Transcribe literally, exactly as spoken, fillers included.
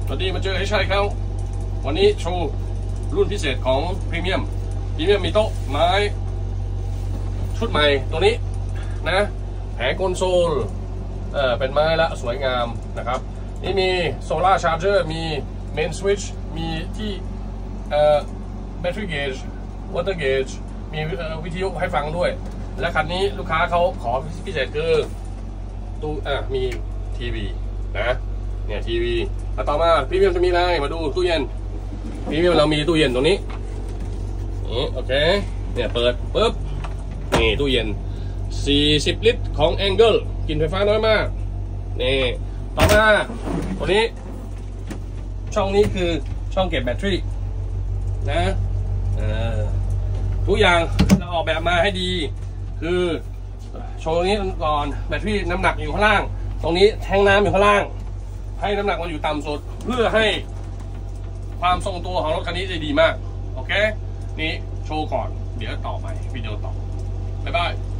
สวัสดีมาเจอให้ใช่เขาวันนี้โชว์รุ่นพิเศษของพรีเมียมพรีเมียมมีโต๊ะไม้ชุดใหม่ตัวนี้นะแผงคอนโซลเออเป็นไม้ละสวยงามนะครับนี่มีโซล่าชาร์จเจอร์มีเมนสวิตช์มีที่เอ่อแบตเตอรี่เกจวอเตอร์เกจมีวิทยุให้ฟังด้วยและคันนี้ลูกค้าเขาขอพิเศษคือตู้อ่ะมีทีวีนะเนี่ยทีวีแล้วต่อมาพรีเมียมจะมีอะไรมาดูตู้เย็นพรีเมียมเรามีตู้เย็นตรงนี้นี่โอเคเนี่ยเปิดปุ๊บนี่ตู้เย็นสี่สิบลิตรของ Angle กินไฟฟ้าน้อยมากนี่ต่อมาตัวนี้ช่องนี้คือช่องเก็บแบตเตอรี่นะเออทุกอย่างเราออกแบบมาให้ดีคือโชว์นี้ก่อนแบตเตอรี่น้ำหนักอยู่ข้างล่างตรงนี้แทงน้ำอยู่ข้างล่างให้น้ำหนักมันอยู่ต่ำสุดเพื่อให้ความทรงตัวของรถคันนี้จะดีมากโอเคนี่โชว์ก่อนเดี๋ยวต่อไปวิดีโอต่อบ๊ายบาย